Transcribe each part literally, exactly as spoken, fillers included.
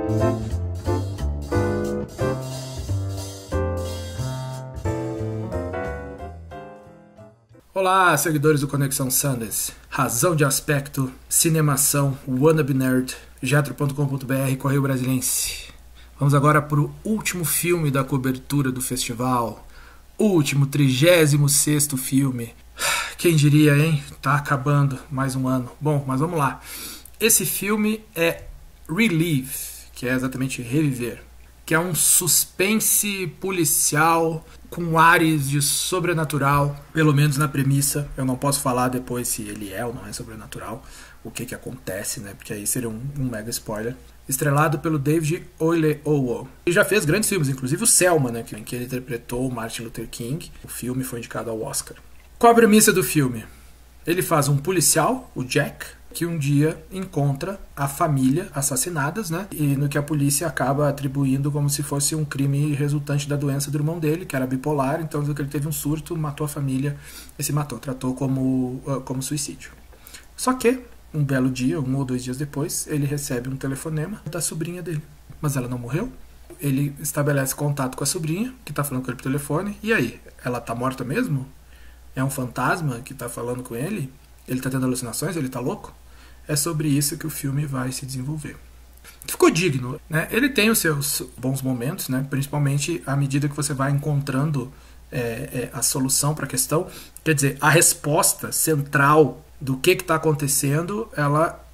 Olá, seguidores do Conexão Sundance, Razão de Aspecto, Cinemação, Wannabe Nerd, jetro ponto com ponto br, Correio Brasiliense. Vamos agora para o último filme da cobertura do festival, último, trigésimo sexto filme. Quem diria, hein? Tá acabando mais um ano. Bom, mas vamos lá. Esse filme é Relive, que é exatamente reviver, que é um suspense policial com ares de sobrenatural, pelo menos na premissa. Eu não posso falar depois se ele é ou não é sobrenatural, o que que acontece, né? Porque aí seria um, um mega spoiler. Estrelado pelo David Oyelowo. Ele já fez grandes filmes, inclusive o Selma, né? Em que ele interpretou o Martin Luther King. O filme foi indicado ao Oscar. Qual a premissa do filme? Ele faz um policial, o Jack, que um dia encontra a família assassinadas, né? E no que a polícia acaba atribuindo como se fosse um crime resultante da doença do irmão dele, que era bipolar. Então ele teve um surto, matou a família e se matou. Tratou como, como suicídio. Só que, um belo dia, um ou dois dias depois, ele recebe um telefonema da sobrinha dele. Mas ela não morreu. Ele estabelece contato com a sobrinha, que está falando com ele por telefone. E aí? Ela está morta mesmo? É um fantasma que está falando com ele? Ele está tendo alucinações? Ele está louco? É sobre isso que o filme vai se desenvolver. Ficou digno, né? Ele tem os seus bons momentos, né? Principalmente à medida que você vai encontrando é, é, a solução para a questão. Quer dizer, a resposta central do que está acontecendo, ela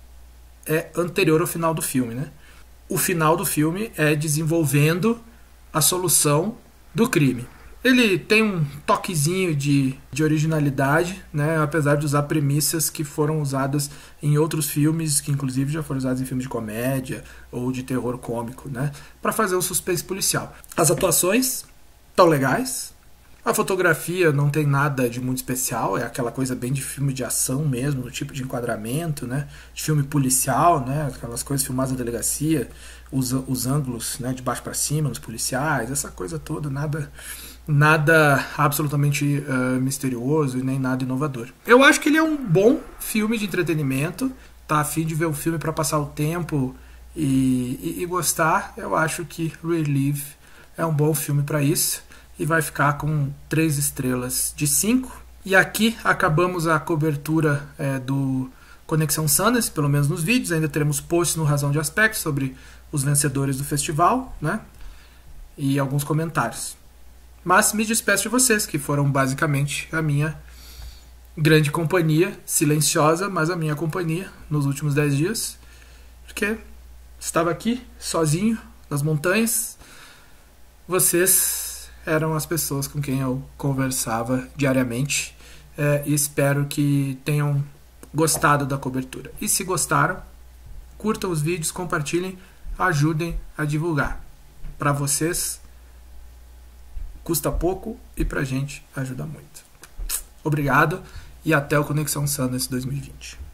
é anterior ao final do filme, né? O final do filme é desenvolvendo a solução do crime. Ele tem um toquezinho de, de originalidade, né, apesar de usar premissas que foram usadas em outros filmes, que inclusive já foram usadas em filmes de comédia ou de terror cômico, né, para fazer um suspense policial. As atuações estão legais, a fotografia não tem nada de muito especial, é aquela coisa bem de filme de ação mesmo, do tipo de enquadramento, né, de filme policial, né, aquelas coisas filmadas na delegacia, os, os ângulos, né, de baixo para cima, nos policiais, essa coisa toda, nada... Nada absolutamente uh, misterioso e nem nada inovador. Eu acho que ele é um bom filme de entretenimento. Tá a fim de ver um filme para passar o tempo e, e, e gostar. Eu acho que Relive é um bom filme para isso. E vai ficar com três estrelas de cinco. E aqui acabamos a cobertura é, do Conexão Sundance, pelo menos nos vídeos. Ainda teremos posts no Razão de Aspecto sobre os vencedores do festival, né? E alguns comentários. Mas me despeço de vocês, que foram basicamente a minha grande companhia, silenciosa, mas a minha companhia nos últimos dez dias. Porque estava aqui, sozinho, nas montanhas. Vocês eram as pessoas com quem eu conversava diariamente. É, e espero que tenham gostado da cobertura. E se gostaram, curtam os vídeos, compartilhem, ajudem a divulgar. Para vocês... custa pouco e pra gente ajuda muito. Obrigado e até o Conexão Sundance dois mil e vinte.